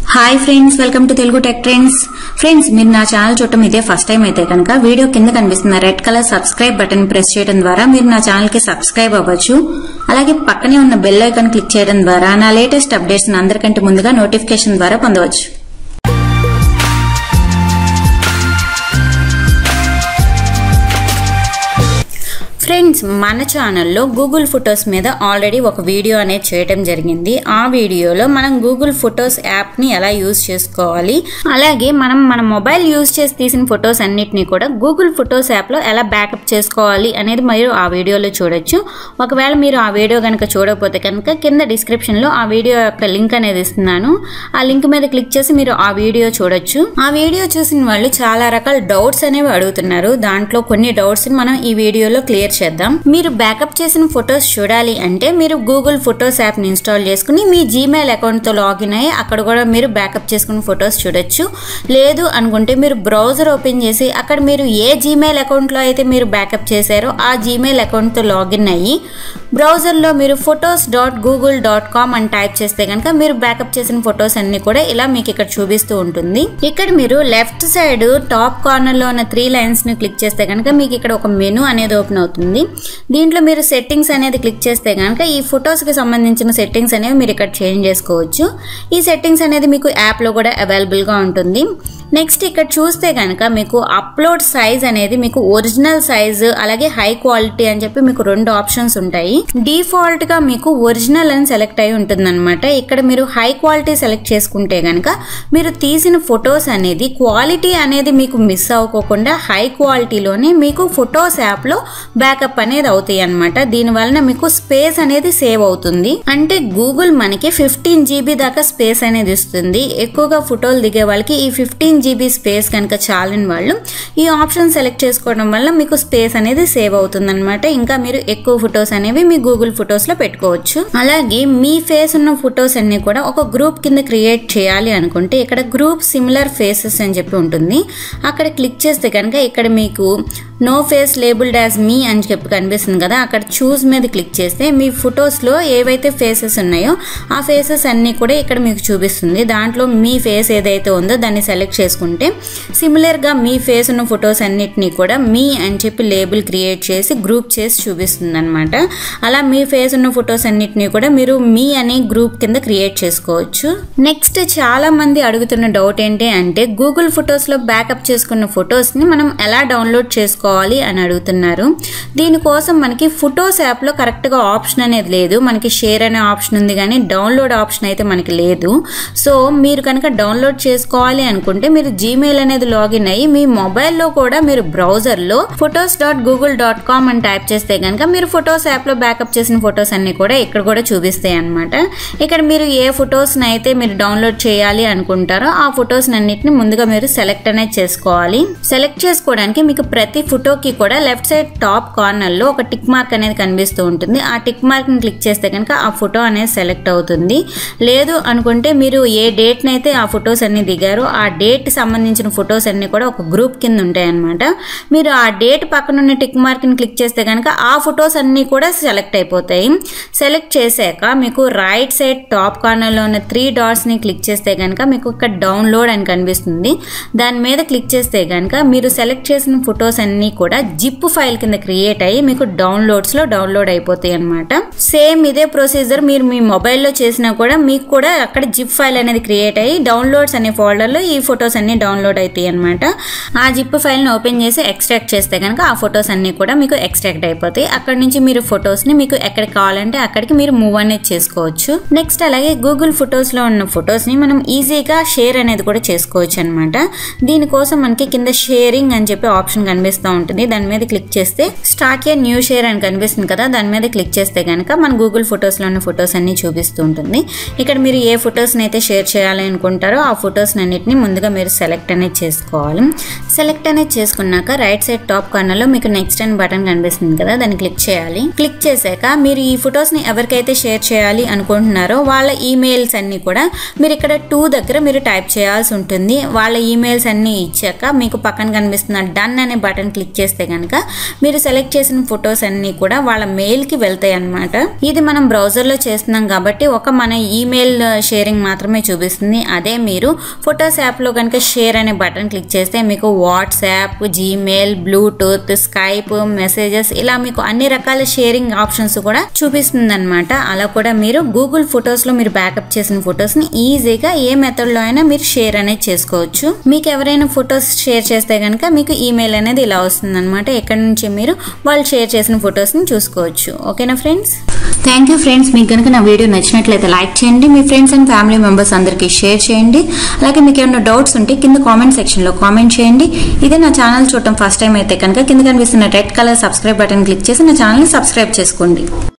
Hi friends, welcome to Telugu tech trends. Friends, మీరు నా channel చూడటం ఇదే ఫస్ట్ టైం అయితే కనుక వీడియో కింద కనిపిస్తున్న red colour subscribe button press చేయడం ద్వారా మీరు నా ఛానల్ కి సబ్స్క్రైబ్ అవ్వచ్చు. అలాగే పక్కనే ఉన్న బెల్ ఐకాన్ క్లిక్ చేయడం ద్వారా నా లేటెస్ట్ అప్డేట్స్ అందరికంటే ముందుగా నోటిఫికేషన్ ద్వారా పొందవచ్చు. ఫ్రెండ్స్, మన ఛానల్లో గూగుల్ ఫొటోస్ మీద ఆల్రెడీ ఒక వీడియో అనేది చేయడం జరిగింది. ఆ వీడియోలో మనం గూగుల్ ఫొటోస్ యాప్ని ఎలా యూజ్ చేసుకోవాలి, అలాగే మనం మన మొబైల్ యూజ్ చేసి తీసిన ఫొటోస్ అన్నిటినీ కూడా గూగుల్ ఫొటోస్ యాప్లో ఎలా బ్యాకప్ చేసుకోవాలి అనేది మీరు ఆ వీడియోలో చూడొచ్చు. ఒకవేళ మీరు ఆ వీడియో కనుక చూడకపోతే కనుక కింద డిస్క్రిప్షన్లో ఆ వీడియో యొక్క లింక్ అనేది ఇస్తున్నాను. ఆ లింక్ మీద క్లిక్ చేసి మీరు ఆ వీడియో చూడొచ్చు. ఆ వీడియో చూసిన వాళ్ళు చాలా రకాల డౌట్స్ అనేవి అడుగుతున్నారు. దాంట్లో కొన్ని డౌట్స్ మనం ఈ వీడియోలో క్లియర్ చేద్దాం. మీరు బ్యాకప్ చేసిన ఫొటోస్ చూడాలి అంటే మీరు గూగుల్ ఫొటోస్ యాప్ ని ఇన్స్టాల్ చేసుకుని మీ జీమెయిల్ అకౌంట్ తో లాగిన్ అయ్యి అక్కడ కూడా మీరు బ్యాకప్ చేసుకున్న ఫొటోస్ చూడొచ్చు. లేదు అనుకుంటే మీరు బ్రౌజర్ ఓపెన్ చేసి అక్కడ మీరు ఏ జీమెయిల్ అకౌంట్ లో అయితే మీరు బ్యాకప్ చేశారో ఆ జీమెయిల్ అకౌంట్ తో లాగిన్ అయ్యి బ్రౌజర్ లో మీరు photos.google.com అని టైప్ చేస్తే కనుక మీరు బ్యాకప్ చేసిన ఫొటోస్ అన్ని కూడా ఇలా మీకు ఇక్కడ చూపిస్తూ ఉంటుంది. ఇక్కడ మీరు లెఫ్ట్ సైడ్ టాప్ కార్నర్ లో ఉన్న 3 లైన్స్ ని క్లిక్ చేస్తే కనుక మీకు ఇక్కడ ఒక మెనూ అనేది ఓపెన్ అవుతుంది. దీంట్లో మీరు సెట్టింగ్స్ అనేది క్లిక్ చేస్తే కనుక ఈ ఫొటోస్ కి సంబంధించిన సెట్టింగ్స్ అనేవి మీరు ఇక్కడ చేంజ్ చేసుకోవచ్చు. ఈ సెట్టింగ్స్ అనేది మీకు యాప్ లో కూడా అవైలబుల్ గా ఉంటుంది. నెక్స్ట్ ఇక్కడ చూస్తే కనుక మీకు అప్లోడ్ సైజ్ అనేది మీకు ఒరిజినల్ సైజ్ అలాగే హై క్వాలిటీ అని చెప్పి మీకు 2 ఆప్షన్స్ ఉంటాయి. డిఫాల్ట్ గా మీకు ఒరిజినల్ అని సెలెక్ట్ అయి ఉంటుంది అనమాట. ఇక్కడ మీరు హై క్వాలిటీ సెలెక్ట్ చేసుకుంటే కనుక మీరు తీసిన ఫొటోస్ అనేది క్వాలిటీ అనేది మీకు మిస్ అవ్వకుండా హై క్వాలిటీలోనే మీకు ఫొటోస్ యాప్ లో బ్యాకప్ అనేది అవుతాయి అనమాట. దీని వలన మీకు స్పేస్ అనేది సేవ్ అవుతుంది. అంటే గూగుల్ మనకి 15 GB దాకా స్పేస్ అనేది ఇస్తుంది. ఎక్కువగా ఫోటోలు దిగే వాళ్ళకి ఈ 15 GB స్పేస్ కనుక చాలని వాళ్ళు ఈ ఆప్షన్ సెలెక్ట్ చేసుకోవడం వల్ల మీకు స్పేస్ అనేది సేవ్ అవుతుంది అనమాట. ఇంకా మీరు ఎక్కువ ఫొటోస్ అనేవి మీ గూగుల్ ఫొటోస్ లో పెట్టుకోవచ్చు. అలాగే మీ ఫేస్ ఉన్న ఫొటోస్ అన్ని కూడా ఒక గ్రూప్ కింద క్రియేట్ చేయాలి అనుకుంటే ఇక్కడ గ్రూప్ సిమిలర్ ఫేసెస్ అని చెప్పి ఉంటుంది. అక్కడ క్లిక్ చేస్తే కనుక ఇక్కడ మీకు no face labelled as me అని చెప్పి కనిపిస్తుంది కదా, అక్కడ చూస్ మీద క్లిక్ చేస్తే మీ ఫొటోస్ లో ఏవైతే ఫేసెస్ ఉన్నాయో ఆ ఫేసెస్ అన్ని కూడా ఇక్కడ మీకు చూపిస్తుంది. దాంట్లో మీ ఫేస్ ఏదైతే ఉందో దాన్ని సెలెక్ట్ చేసుకుంటే సిమిలర్ గా మీ ఫేస్ ఉన్న ఫొటోస్ అన్నిటినీ కూడా మీ అని చెప్పి లేబుల్ క్రియేట్ చేసి గ్రూప్ చేసి చూపిస్తుంది అనమాట. అలా మీ ఫేస్ ఉన్న ఫొటోస్ అన్నిటినీ కూడా మీరు మీ అనే గ్రూప్ కింద క్రియేట్ చేసుకోవచ్చు. నెక్స్ట్ చాలా మంది అడుగుతున్న డౌట్ ఏంటి అంటే గూగుల్ ఫొటోస్ లో బ్యాకప్ చేసుకున్న ఫొటోస్ ని మనం ఎలా డౌన్లోడ్ చేసుకోవాలి అని అడుగుతున్నారు. దీనికోసం మనకి ఫొటోస్ యాప్ లో కరెక్ట్ గా ఆప్షన్ అనేది లేదు. మనకి షేర్ అనే ఆప్షన్ ఉంది కానీ డౌన్లోడ్ ఆప్షన్ అయితే మనకి లేదు. సో మీరు కనుక డౌన్లోడ్ చేసుకోవాలి అనుకుంటే మీరు జీమెయిల్ అనేది లాగిన్ అయ్యి మీ మొబైల్లో కూడా మీరు బ్రౌజర్ లో photos.google.com అని టైప్ చేస్తే కనుక మీరు ఫొటోస్ యాప్ లో బ్యాకప్ చేసిన ఫొటోస్ అన్ని కూడా ఇక్కడ కూడా చూపిస్తాయి అనమాట. ఇక్కడ మీరు ఏ ఫొటోస్ అయితే మీరు డౌన్లోడ్ చేయాలి అనుకుంటారో ఆ ఫొటోస్ అన్నిటిని ముందుగా మీరు సెలెక్ట్ అనేది చేసుకోవాలి. సెలెక్ట్ చేసుకోవడానికి మీకు ప్రతి ఫోటోకి కూడా లెఫ్ట్ సైడ్ టాప్ కార్నర్ లో ఒక టిక్ మార్క్ అనేది కనిపిస్తూ ఉంటుంది. ఆ టిక్ మార్క్ ని క్లిక్ చేస్తే కనుక ఆ ఫోటో అనేది సెలెక్ట్ అవుతుంది. లేదు అనుకుంటే మీరు ఏ డేట్ నైతే ఆ ఫొటోస్ అన్ని దిగారో ఆ డేట్ సంబంధించిన ఫొటోస్ అన్ని కూడా ఒక గ్రూప్ కింద ఉంటాయి అనమాట. మీరు ఆ డేట్ పక్కన ఉన్న టిక్ మార్క్ ని క్లిక్ చేస్తే కనుక ఆ ఫొటోస్ అన్ని కూడా సెలెక్ట్ అయిపోతాయి. సెలెక్ట్ చేశాక మీకు రైట్ సైడ్ టాప్ కార్నర్ లో ఉన్న 3 డాట్స్ ని క్లిక్ చేస్తే కనుక మీకు ఇక్కడ డౌన్లోడ్ అని కనిపిస్తుంది. దాని మీద క్లిక్ చేస్తే కనుక మీరు సెలెక్ట్ చేసిన ఫొటోస్ అన్ని కూడా జిప్ ఫైల్ కింద క్రియేట్ అయ్యి మీకు డౌన్లోడ్స్ లో డౌన్లోడ్ అయిపోతాయి అనమాట. సేమ్ ఇదే ప్రొసీజర్ మీరు మీ మొబైల్లో చేసినా కూడా మీకు కూడా అక్కడ జిప్ ఫైల్ అనేది క్రియేట్ అయ్యి డౌన్లోడ్స్ అనే ఫోల్డర్ లో ఈ ఫొటోస్ అన్ని డౌన్లోడ్ అవుతాయి అనమాట. ఆ జిప్ ఫైల్ ని ఓపెన్ చేసి ఎక్స్ట్రాక్ట్ చేస్తే కనుక ఆ ఫొటోస్ అన్ని కూడా మీకు ఎక్స్ట్రాక్ట్ అయిపోతాయి. అక్కడ నుంచి మీరు ఫొటోస్ ని మీకు ఎక్కడ కావాలంటే అక్కడికి మీరు మూవ్ అనేది చేసుకోవచ్చు. నెక్స్ట్ అలాగే గూగుల్ ఫొటోస్ లో ఉన్న ఫొటోస్ ని మనం ఈజీగా షేర్ అనేది కూడా చేసుకోవచ్చు అనమాట. దీనికోసం మనకి కింద షేరింగ్ అని చెప్పి ఆప్షన్ కనిపిస్తూ ఉంటుంది. దాని మీద క్లిక్ చేస్తే స్టార్ట్ ఏ న్యూ షేర్ అని కనిపిస్తుంది కదా, దాని మీద క్లిక్ చేస్తే కనుక మన గూగుల్ ఫొటోస్ లో ఉన్న ఫొటోస్ అన్ని చూపిస్తూ ఉంటుంది. ఇక్కడ మీరు ఏ ఫొటోస్ అయితే షేర్ చేయాలి అనుకుంటారో ఆ ఫొటోస్ అన్నిటిని ముందుగా మీరు సెలెక్ట్ అనేది చేసుకోవాలి. సెలెక్ట్ అనేది చేసుకున్నాక రైట్ సైడ్ టాప్ కార్నర్ లో మీకు నెక్స్ట్ అని బటన్ కనిపిస్తుంది కదా, దాన్ని క్లిక్ చేయాలి. క్లిక్ చేశాక మీరు ఈ ఫొటోస్ ని ఎవరికైతే షేర్ చేయాలి అనుకుంటున్నారో వాళ్ళ ఈమెయిల్స్ అన్ని కూడా మీరు ఇక్కడ 2 దగ్గర మీరు టైప్ చేయాల్సి ఉంటుంది. వాళ్ళ ఈమెయిల్స్ అన్ని ఇచ్చాక మీకు పక్కన కనిపిస్తున్న డన్ అనే బటన్ క్లిక్ క్లిక్ చేస్తే కనుక మీరు సెలెక్ట్ చేసిన ఫొటోస్ అన్ని కూడా వాళ్ళ మెయిల్కి వెళ్తాయి అన్నమాట. ఇది మనం బ్రౌజర్లో చేస్తున్నాం కాబట్టి ఒక మన ఈమెయిల్ షేరింగ్ మాత్రమే చూపిస్తుంది. అదే మీరు ఫొటోస్ యాప్లో కనుక షేర్ అనే బటన్ క్లిక్ చేస్తే మీకు WhatsApp, Gmail, Bluetooth, Skype, messages ఇలా మీకు అన్ని రకాల షేరింగ్ ఆప్షన్స్ కూడా చూపిస్తుంది అనమాట. అలా కూడా మీరు గూగుల్ ఫొటోస్లో మీరు బ్యాకప్ చేసిన ఫొటోస్ని ఈజీగా ఏ మెథడ్లో అయినా మీరు షేర్ అనేది చేసుకోవచ్చు. మీకు ఎవరైనా ఫొటోస్ షేర్ చేస్తే కనుక మీకు ఈమెయిల్ అనేది ఇలా వస్తుంది అనమాట. ఎక్కడి నుంచి మీరు వాళ్ళు షేర్ చేసిన ఫొటోస్ని చూసుకోవచ్చు. ఓకేనా ఫ్రెండ్స్? Thank you friends. మీకు కనుక నా వీడియో నచ్చినట్లయితే లైక్ చేయండి, మీ ఫ్రెండ్స్ అండ్ ఫ్యామిలీ మెంబర్స్ అందరికీ షేర్ చేయండి. అలాగే మీకు ఏమైనా డౌట్స్ ఉంటే కింద కామెంట్ సెక్షన్లో కామెంట్ చేయండి. ఇదే నా ఛానల్ చూడటం ఫస్ట్ టైం అయితే కనుక కింద కనిపిస్తున్న red colour subscribe button click చేసి నా ఛానల్ని సబ్స్క్రైబ్ చేసుకోండి.